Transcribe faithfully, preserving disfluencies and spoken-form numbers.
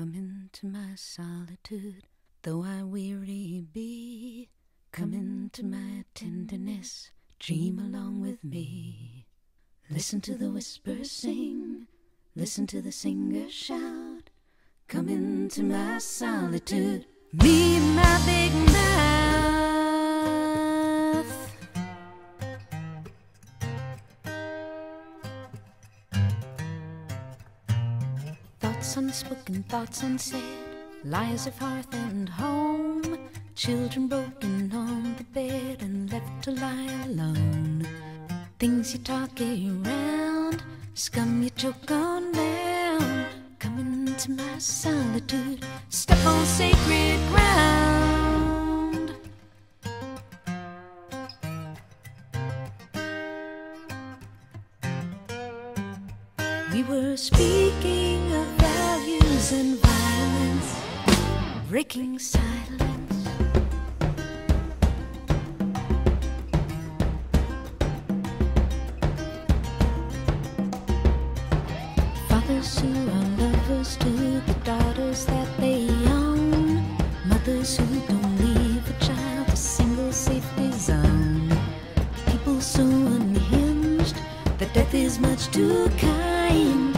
Come into my solitude, though I weary be. Come into my tenderness, dream along with me. Listen to the whispers sing, listen to the singer shout. Come into my solitude, me and my big mouth. Thoughts unspoken, thoughts unsaid, lies of hearth and home. Children broken on the bed and left to lie alone. Things you talk around, scum you choke on down. Come into my solitude, step on sacred ground. We were speaking of values and violence, breaking silence. Fathers who are lovers to the daughters that they own. Mothers who don't leave a child a single safety zone. People so unhinged that death is much too kind.